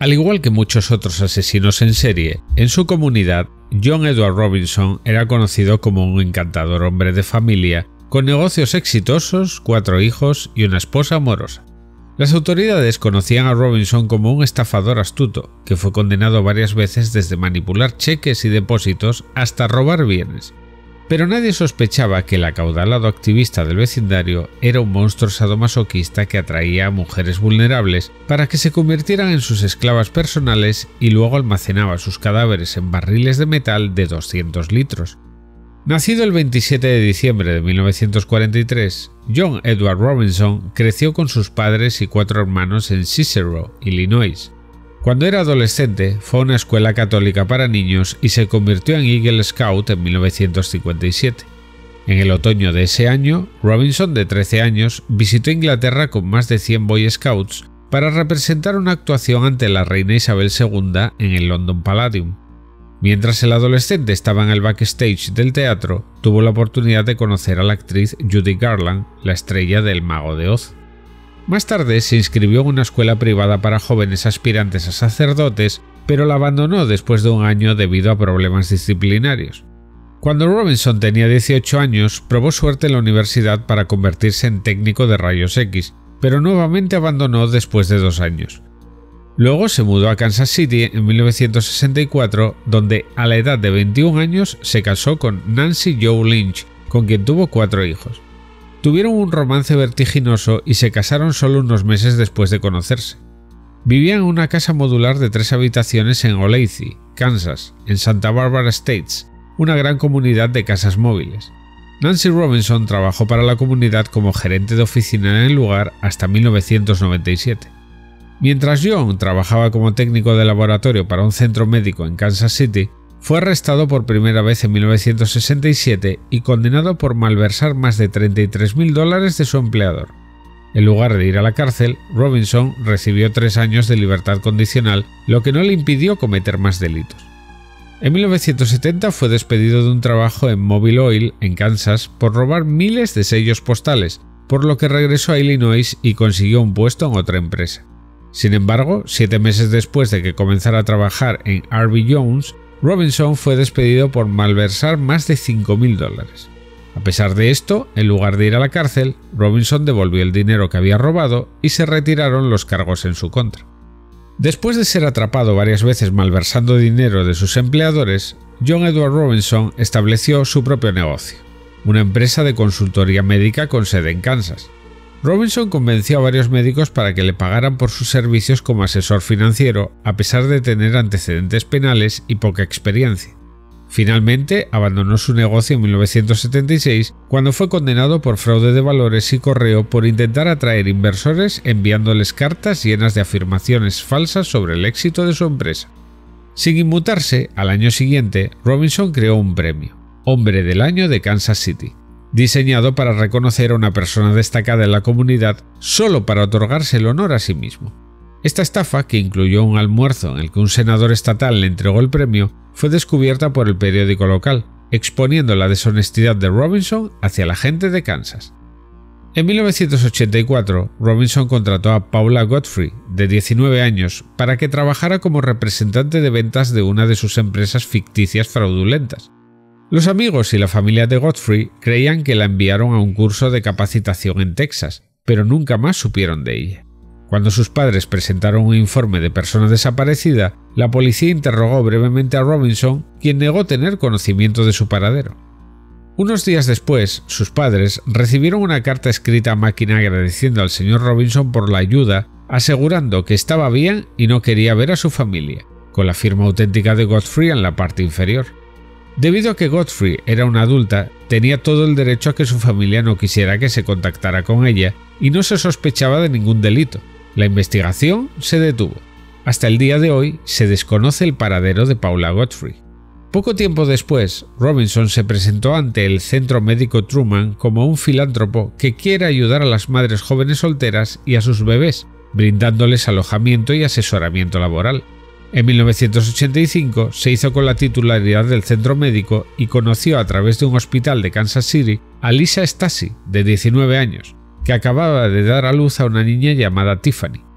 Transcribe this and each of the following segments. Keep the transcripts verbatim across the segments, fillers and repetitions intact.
Al igual que muchos otros asesinos en serie, en su comunidad, John Edward Robinson era conocido como un encantador hombre de familia, con negocios exitosos, cuatro hijos y una esposa amorosa. Las autoridades conocían a Robinson como un estafador astuto, que fue condenado varias veces desde manipular cheques y depósitos hasta robar bienes. Pero nadie sospechaba que el acaudalado activista del vecindario era un monstruo sadomasoquista que atraía a mujeres vulnerables para que se convirtieran en sus esclavas personales y luego almacenaba sus cadáveres en barriles de metal de doscientos litros. Nacido el veintisiete de diciembre de mil novecientos cuarenta y tres, John Edward Robinson creció con sus padres y cuatro hermanos en Cicero, Illinois. Cuando era adolescente, fue a una escuela católica para niños y se convirtió en Eagle Scout en mil novecientos cincuenta y siete. En el otoño de ese año, Robinson, de trece años, visitó Inglaterra con más de cien Boy Scouts para representar una actuación ante la reina Isabel segunda en el London Palladium. Mientras el adolescente estaba en el backstage del teatro, tuvo la oportunidad de conocer a la actriz Judy Garland, la estrella del Mago de Oz. Más tarde se inscribió en una escuela privada para jóvenes aspirantes a sacerdotes, pero la abandonó después de un año debido a problemas disciplinarios. Cuando Robinson tenía dieciocho años, probó suerte en la universidad para convertirse en técnico de rayos X, pero nuevamente abandonó después de dos años. Luego se mudó a Kansas City en mil novecientos sesenta y cuatro, donde a la edad de veintiún años se casó con Nancy Jo Lynch, con quien tuvo cuatro hijos. Tuvieron un romance vertiginoso y se casaron solo unos meses después de conocerse. Vivían en una casa modular de tres habitaciones en Olathe, Kansas, en Santa Barbara Estates, una gran comunidad de casas móviles. Nancy Robinson trabajó para la comunidad como gerente de oficina en el lugar hasta mil novecientos noventa y siete. Mientras John trabajaba como técnico de laboratorio para un centro médico en Kansas City, fue arrestado por primera vez en mil novecientos sesenta y siete y condenado por malversar más de treinta y tres mil dólares de su empleador. En lugar de ir a la cárcel, Robinson recibió tres años de libertad condicional, lo que no le impidió cometer más delitos. En mil novecientos setenta fue despedido de un trabajo en Mobile Oil, en Kansas, por robar miles de sellos postales, por lo que regresó a Illinois y consiguió un puesto en otra empresa. Sin embargo, siete meses después de que comenzara a trabajar en R B Jones, Robinson fue despedido por malversar más de cinco mil dólares. A pesar de esto, en lugar de ir a la cárcel, Robinson devolvió el dinero que había robado y se retiraron los cargos en su contra. Después de ser atrapado varias veces malversando dinero de sus empleadores, John Edward Robinson estableció su propio negocio, una empresa de consultoría médica con sede en Kansas. Robinson convenció a varios médicos para que le pagaran por sus servicios como asesor financiero, a pesar de tener antecedentes penales y poca experiencia. Finalmente, abandonó su negocio en mil novecientos setenta y seis cuando fue condenado por fraude de valores y correo por intentar atraer inversores enviándoles cartas llenas de afirmaciones falsas sobre el éxito de su empresa. Sin inmutarse, al año siguiente, Robinson creó un premio, Hombre del Año de Kansas City, diseñado para reconocer a una persona destacada en la comunidad solo para otorgarse el honor a sí mismo. Esta estafa, que incluyó un almuerzo en el que un senador estatal le entregó el premio, fue descubierta por el periódico local, exponiendo la deshonestidad de Robinson hacia la gente de Kansas. En mil novecientos ochenta y cuatro, Robinson contrató a Paula Godfrey, de diecinueve años, para que trabajara como representante de ventas de una de sus empresas ficticias fraudulentas. Los amigos y la familia de Godfrey creían que la enviaron a un curso de capacitación en Texas, pero nunca más supieron de ella. Cuando sus padres presentaron un informe de persona desaparecida, la policía interrogó brevemente a Robinson, quien negó tener conocimiento de su paradero. Unos días después, sus padres recibieron una carta escrita a máquina agradeciendo al señor Robinson por la ayuda, asegurando que estaba bien y no quería ver a su familia, con la firma auténtica de Godfrey en la parte inferior. Debido a que Godfrey era una adulta, tenía todo el derecho a que su familia no quisiera que se contactara con ella y no se sospechaba de ningún delito. La investigación se detuvo. Hasta el día de hoy se desconoce el paradero de Paula Godfrey. Poco tiempo después, Robinson se presentó ante el Centro Médico Truman como un filántropo que quiere ayudar a las madres jóvenes solteras y a sus bebés, brindándoles alojamiento y asesoramiento laboral. En mil novecientos ochenta y cinco se hizo con la titularidad del centro médico y conoció a través de un hospital de Kansas City a Lisa Stasi, de diecinueve años, que acababa de dar a luz a una niña llamada Tiffany.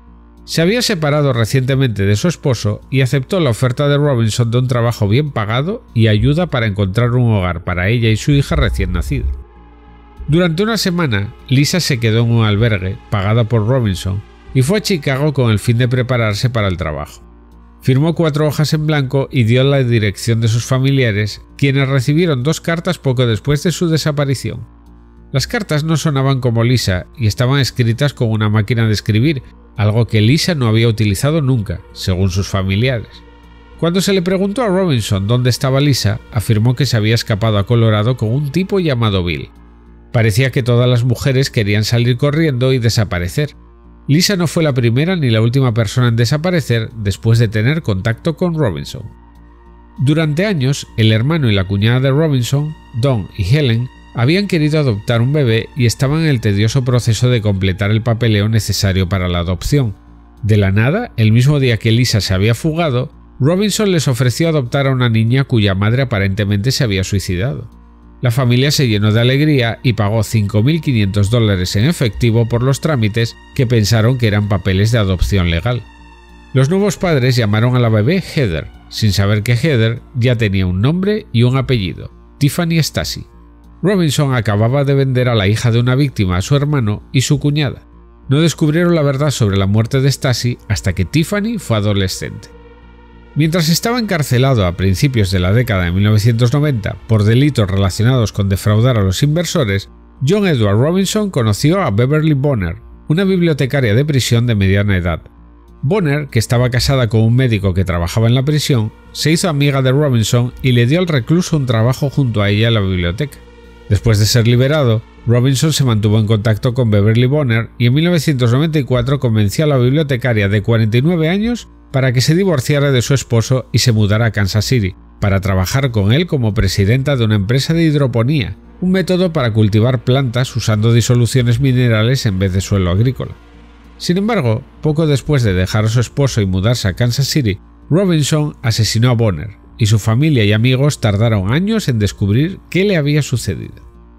Se había separado recientemente de su esposo y aceptó la oferta de Robinson de un trabajo bien pagado y ayuda para encontrar un hogar para ella y su hija recién nacida. Durante una semana, Lisa se quedó en un albergue, pagada por Robinson, y fue a Chicago con el fin de prepararse para el trabajo. Firmó cuatro hojas en blanco y dio la dirección de sus familiares, quienes recibieron dos cartas poco después de su desaparición. Las cartas no sonaban como Lisa y estaban escritas con una máquina de escribir, algo que Lisa no había utilizado nunca, según sus familiares. Cuando se le preguntó a Robinson dónde estaba Lisa, afirmó que se había escapado a Colorado con un tipo llamado Bill. Parecía que todas las mujeres querían salir corriendo y desaparecer. Lisa no fue la primera ni la última persona en desaparecer después de tener contacto con Robinson. Durante años, el hermano y la cuñada de Robinson, Don y Helen, habían querido adoptar un bebé y estaban en el tedioso proceso de completar el papeleo necesario para la adopción. De la nada, el mismo día que Lisa se había fugado, Robinson les ofreció adoptar a una niña cuya madre aparentemente se había suicidado. La familia se llenó de alegría y pagó cinco mil quinientos dólares en efectivo por los trámites que pensaron que eran papeles de adopción legal. Los nuevos padres llamaron a la bebé Heather, sin saber que Heather ya tenía un nombre y un apellido, Tiffany Stassi. Robinson acababa de vender a la hija de una víctima a su hermano y su cuñada. No descubrieron la verdad sobre la muerte de Stassi hasta que Tiffany fue adolescente. Mientras estaba encarcelado a principios de la década de mil novecientos noventa por delitos relacionados con defraudar a los inversores, John Edward Robinson conoció a Beverly Bonner, una bibliotecaria de prisión de mediana edad. Bonner, que estaba casada con un médico que trabajaba en la prisión, se hizo amiga de Robinson y le dio al recluso un trabajo junto a ella en la biblioteca. Después de ser liberado, Robinson se mantuvo en contacto con Beverly Bonner y en mil novecientos noventa y cuatro convenció a la bibliotecaria de cuarenta y nueve años para que se divorciara de su esposo y se mudara a Kansas City, para trabajar con él como presidenta de una empresa de hidroponía, un método para cultivar plantas usando disoluciones minerales en vez de suelo agrícola. Sin embargo, poco después de dejar a su esposo y mudarse a Kansas City, Robinson asesinó a Bonner, y su familia y amigos tardaron años en descubrir qué le había sucedido.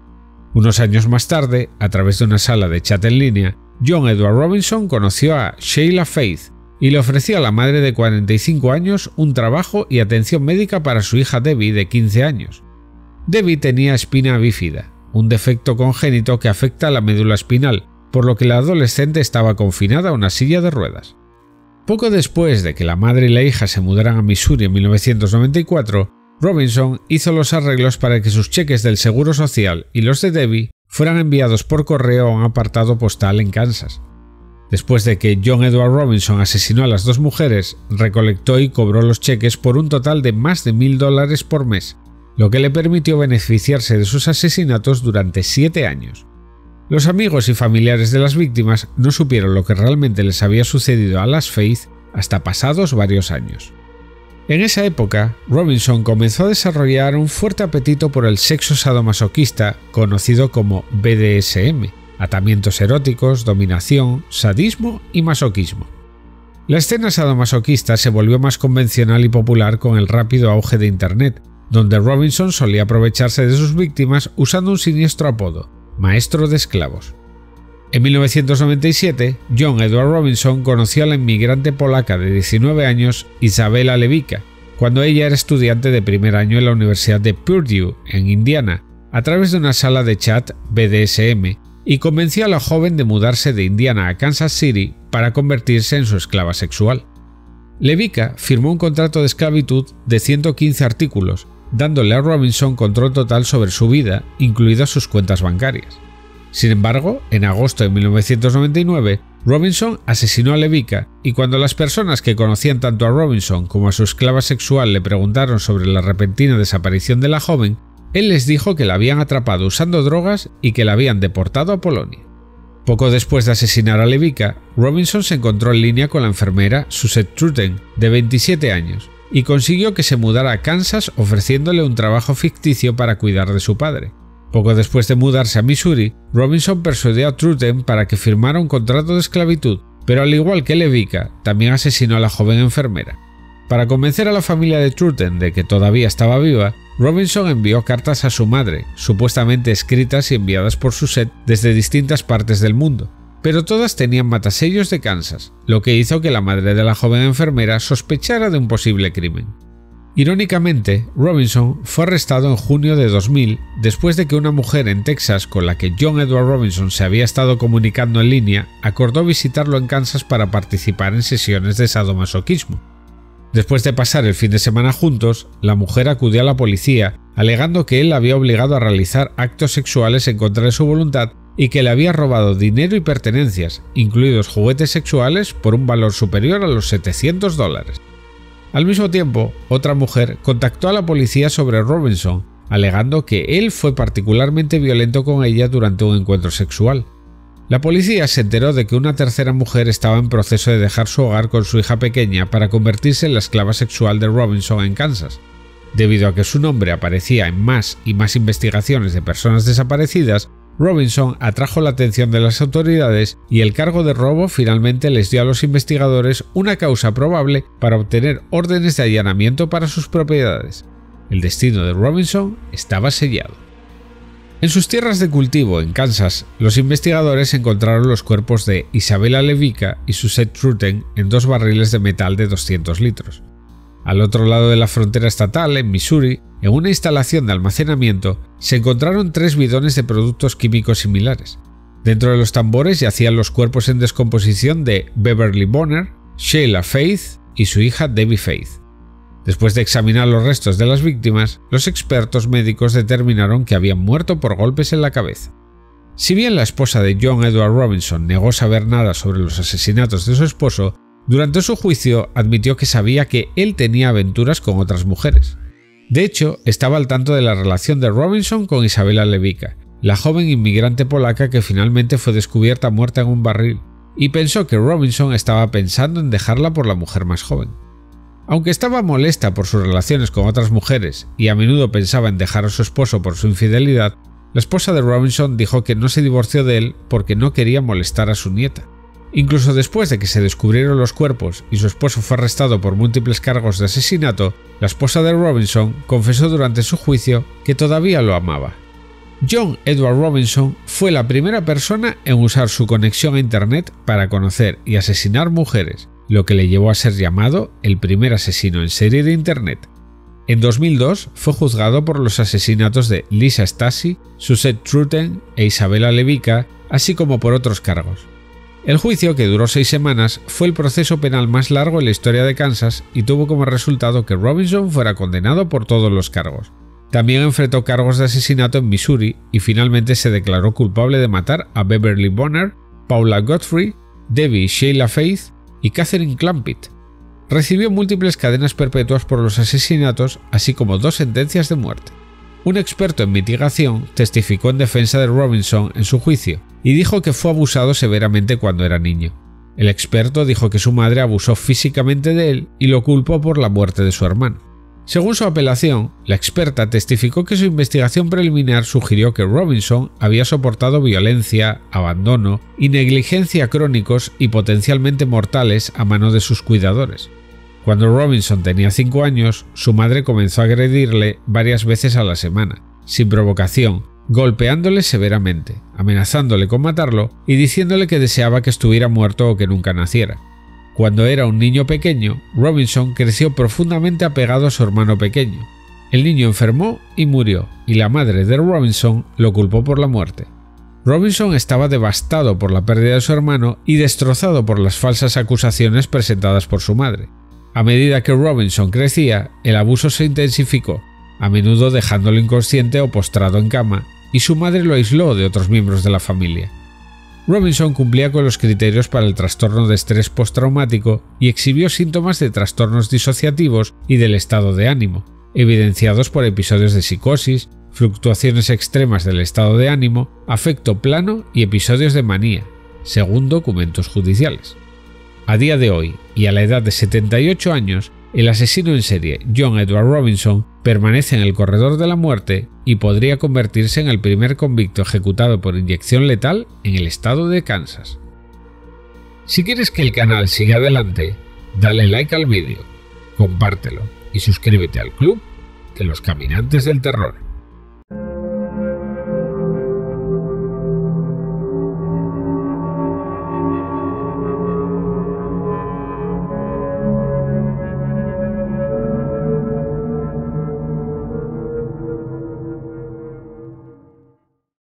Unos años más tarde, a través de una sala de chat en línea, John Edward Robinson conoció a Sheila Faith y le ofreció a la madre de cuarenta y cinco años un trabajo y atención médica para su hija Debbie de quince años. Debbie tenía espina bífida, un defecto congénito que afecta a la médula espinal, por lo que la adolescente estaba confinada a una silla de ruedas. Poco después de que la madre y la hija se mudaran a Missouri en mil novecientos noventa y cuatro, Robinson hizo los arreglos para que sus cheques del Seguro Social y los de Debbie fueran enviados por correo a un apartado postal en Kansas. Después de que John Edward Robinson asesinó a las dos mujeres, recolectó y cobró los cheques por un total de más de mil dólares por mes, lo que le permitió beneficiarse de sus asesinatos durante siete años. Los amigos y familiares de las víctimas no supieron lo que realmente les había sucedido a las Faith hasta pasados varios años. En esa época, Robinson comenzó a desarrollar un fuerte apetito por el sexo sadomasoquista conocido como B D S M, atamientos eróticos, dominación, sadismo y masoquismo. La escena sadomasoquista se volvió más convencional y popular con el rápido auge de Internet, donde Robinson solía aprovecharse de sus víctimas usando un siniestro apodo, Maestro de Esclavos. En mil novecientos noventa y siete, John Edward Robinson conoció a la inmigrante polaca de diecinueve años Isabella Lewicka, cuando ella era estudiante de primer año en la Universidad de Purdue, en Indiana, a través de una sala de chat B D S M, y convenció a la joven de mudarse de Indiana a Kansas City para convertirse en su esclava sexual. Lewicka firmó un contrato de esclavitud de ciento quince artículos, dándole a Robinson control total sobre su vida, incluidas sus cuentas bancarias. Sin embargo, en agosto de mil novecientos noventa y nueve, Robinson asesinó a Lewicka, y cuando las personas que conocían tanto a Robinson como a su esclava sexual le preguntaron sobre la repentina desaparición de la joven, él les dijo que la habían atrapado usando drogas y que la habían deportado a Polonia. Poco después de asesinar a Lewicka, Robinson se encontró en línea con la enfermera Suzette Truten, de veintisiete años, y consiguió que se mudara a Kansas ofreciéndole un trabajo ficticio para cuidar de su padre. Poco después de mudarse a Missouri, Robinson persuadió a Truten para que firmara un contrato de esclavitud, pero al igual que Lewicka, también asesinó a la joven enfermera. Para convencer a la familia de Truten de que todavía estaba viva, Robinson envió cartas a su madre, supuestamente escritas y enviadas por Suzette desde distintas partes del mundo. pero todas tenían matasellos de Kansas, lo que hizo que la madre de la joven enfermera sospechara de un posible crimen. Irónicamente, Robinson fue arrestado en junio de dos mil después de que una mujer en Texas con la que John Edward Robinson se había estado comunicando en línea acordó visitarlo en Kansas para participar en sesiones de sadomasoquismo. Después de pasar el fin de semana juntos, la mujer acudió a la policía alegando que él la había obligado a realizar actos sexuales en contra de su voluntad y que le había robado dinero y pertenencias, incluidos juguetes sexuales, por un valor superior a los setecientos dólares. Al mismo tiempo, otra mujer contactó a la policía sobre Robinson, alegando que él fue particularmente violento con ella durante un encuentro sexual. La policía se enteró de que una tercera mujer estaba en proceso de dejar su hogar con su hija pequeña para convertirse en la esclava sexual de Robinson en Kansas. Debido a que su nombre aparecía en más y más investigaciones de personas desaparecidas, Robinson atrajo la atención de las autoridades y el cargo de robo finalmente les dio a los investigadores una causa probable para obtener órdenes de allanamiento para sus propiedades. El destino de Robinson estaba sellado. En sus tierras de cultivo en Kansas, los investigadores encontraron los cuerpos de Isabella Levica y Suzette Truten en dos barriles de metal de doscientos litros. Al otro lado de la frontera estatal, en Missouri, en una instalación de almacenamiento, se encontraron tres bidones de productos químicos similares. Dentro de los tambores yacían los cuerpos en descomposición de Beverly Bonner, Sheila Faith y su hija Debbie Faith. Después de examinar los restos de las víctimas, los expertos médicos determinaron que habían muerto por golpes en la cabeza. Si bien la esposa de John Edward Robinson negó saber nada sobre los asesinatos de su esposo, durante su juicio admitió que sabía que él tenía aventuras con otras mujeres. De hecho, estaba al tanto de la relación de Robinson con Isabella Levica, la joven inmigrante polaca que finalmente fue descubierta muerta en un barril, y pensó que Robinson estaba pensando en dejarla por la mujer más joven. Aunque estaba molesta por sus relaciones con otras mujeres y a menudo pensaba en dejar a su esposo por su infidelidad, la esposa de Robinson dijo que no se divorció de él porque no quería molestar a su nieta. Incluso después de que se descubrieron los cuerpos y su esposo fue arrestado por múltiples cargos de asesinato, la esposa de Robinson confesó durante su juicio que todavía lo amaba. John Edward Robinson fue la primera persona en usar su conexión a Internet para conocer y asesinar mujeres, lo que le llevó a ser llamado el primer asesino en serie de Internet. En dos mil dos fue juzgado por los asesinatos de Lisa Stasi, Suzette Truten e Isabella Levica, así como por otros cargos. El juicio, que duró seis semanas, fue el proceso penal más largo en la historia de Kansas y tuvo como resultado que Robinson fuera condenado por todos los cargos. También enfrentó cargos de asesinato en Missouri y finalmente se declaró culpable de matar a Beverly Bonner, Paula Godfrey, Debbie y Sheila Faith y Catherine Clampett. Recibió múltiples cadenas perpetuas por los asesinatos, así como dos sentencias de muerte. Un experto en mitigación testificó en defensa de Robinson en su juicio y dijo que fue abusado severamente cuando era niño. El experto dijo que su madre abusó físicamente de él y lo culpó por la muerte de su hermano. Según su apelación, la experta testificó que su investigación preliminar sugirió que Robinson había soportado violencia, abandono y negligencia crónicos y potencialmente mortales a mano de sus cuidadores. Cuando Robinson tenía cinco años, su madre comenzó a agredirle varias veces a la semana, sin provocación, golpeándole severamente, amenazándole con matarlo y diciéndole que deseaba que estuviera muerto o que nunca naciera. Cuando era un niño pequeño, Robinson creció profundamente apegado a su hermano pequeño. El niño enfermó y murió, y la madre de Robinson lo culpó por la muerte. Robinson estaba devastado por la pérdida de su hermano y destrozado por las falsas acusaciones presentadas por su madre. A medida que Robinson crecía, el abuso se intensificó, a menudo dejándolo inconsciente o postrado en cama, y su madre lo aisló de otros miembros de la familia. Robinson cumplía con los criterios para el trastorno de estrés postraumático y exhibió síntomas de trastornos disociativos y del estado de ánimo, evidenciados por episodios de psicosis, fluctuaciones extremas del estado de ánimo, afecto plano y episodios de manía, según documentos judiciales. A día de hoy, y a la edad de setenta y ocho años, el asesino en serie John Edward Robinson permanece en el corredor de la muerte y podría convertirse en el primer convicto ejecutado por inyección letal en el estado de Kansas. Si quieres que el canal siga adelante, dale like al vídeo, compártelo y suscríbete al club de los Caminantes del Terror.